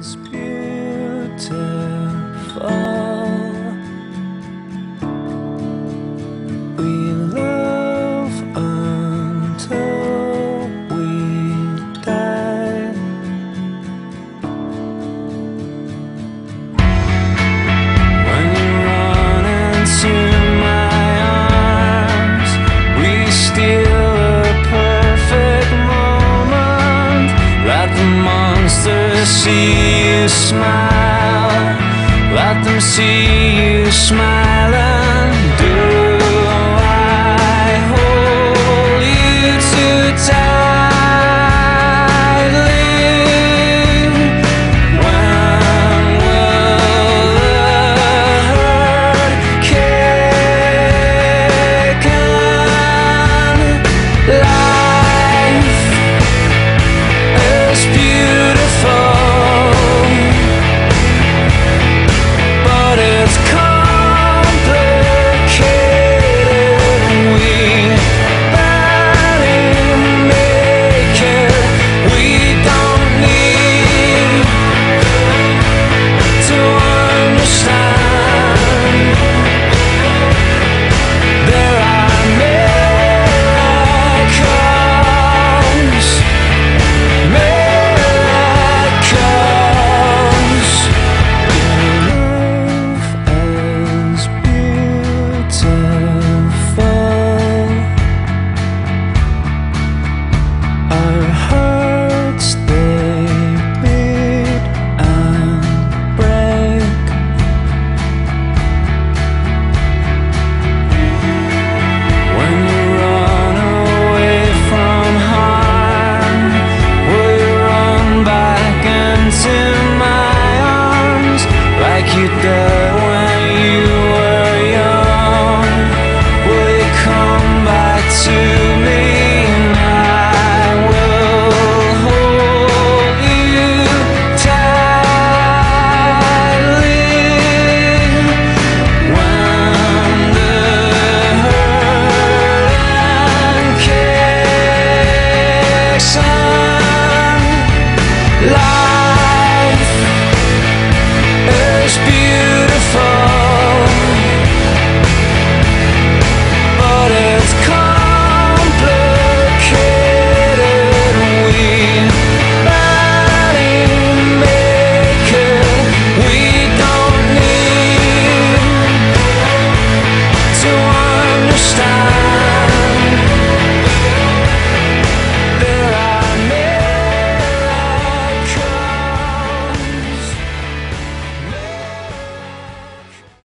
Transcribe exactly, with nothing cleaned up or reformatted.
as beautiful. We love until we die. When you run into my arms, we steal a perfect moment. Let the monsters see you smile. Let them see you smile and do. I hold you too tightly. When will the hurt kick in? Life is beautiful, but it's complicated. We barely make it. We don't need to understand. There are miracles, miracles. Love as beautiful. Our hearts, they beat and break. When you run away from harm, will you run back into my arms like you did when you were young? Will you come back to me and I will hold you tightly? When the hurt kicks in,